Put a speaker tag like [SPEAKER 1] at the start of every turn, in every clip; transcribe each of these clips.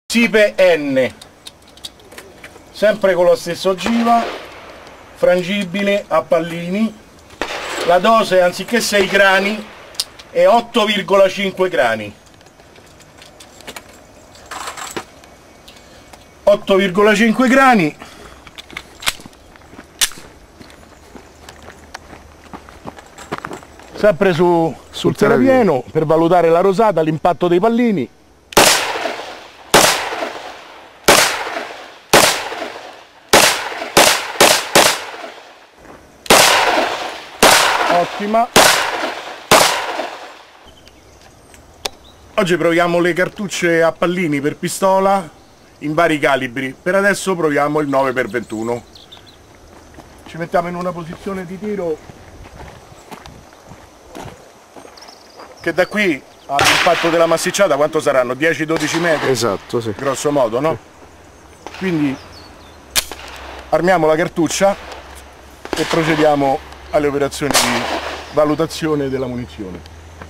[SPEAKER 1] Sipe N, sempre con la stessa ogiva, frangibile a pallini. La dose anziché 6 grani è 8,5 grani. 8,5 grani. Sempre sul terrapieno per valutare la rosata, l'impatto dei pallini. Ottima. Oggi proviamo le cartucce a pallini per pistola in vari calibri. Per adesso proviamo il 9x21. Ci mettiamo in una posizione di tiro che da qui all'impatto della massicciata quanto saranno? 10-12 metri?
[SPEAKER 2] Esatto, sì.
[SPEAKER 1] Grosso modo, no? Quindi armiamo la cartuccia e procediamo alle operazioni di valutazione della munizione.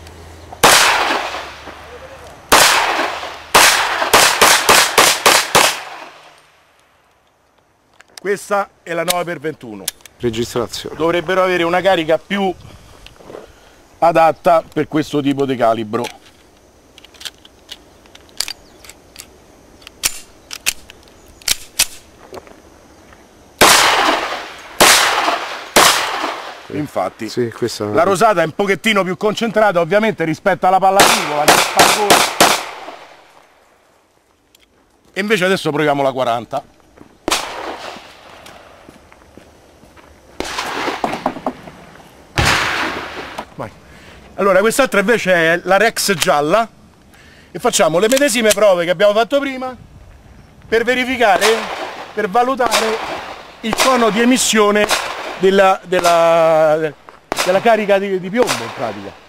[SPEAKER 1] Questa è la 9x21.
[SPEAKER 2] Registrazione.
[SPEAKER 1] Dovrebbero avere una carica più adatta per questo tipo di calibro. Infatti
[SPEAKER 2] sì, questa...
[SPEAKER 1] la rosata è un pochettino più concentrata ovviamente rispetto alla palla piccola, e invece adesso proviamo la 40. Vai. Allora quest'altra invece è la Rex gialla e facciamo le medesime prove che abbiamo fatto prima per verificare, per valutare il cono di emissione della carica di piombo in pratica.